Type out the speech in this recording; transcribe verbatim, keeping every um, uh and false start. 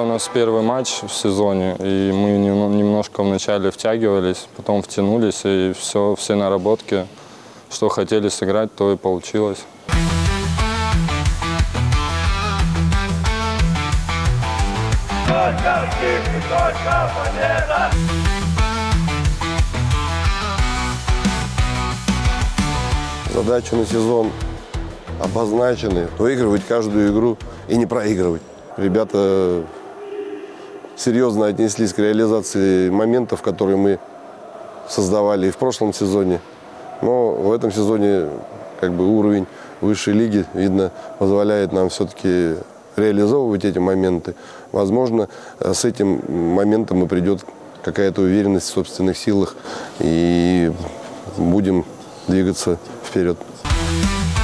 нас первый матч в сезоне, и мы немножко вначале втягивались, потом втянулись, и все, все наработки, что хотели сыграть, то и получилось. Задачи на сезон обозначены. Выигрывать каждую игру и не проигрывать. Ребята серьезно отнеслись к реализации моментов, которые мы создавали и в прошлом сезоне. Но в этом сезоне как бы уровень высшей лиги, видно, позволяет нам все-таки реализовывать эти моменты. Возможно, с этим моментом и придет какая-то уверенность в собственных силах, и будем двигаться вперед.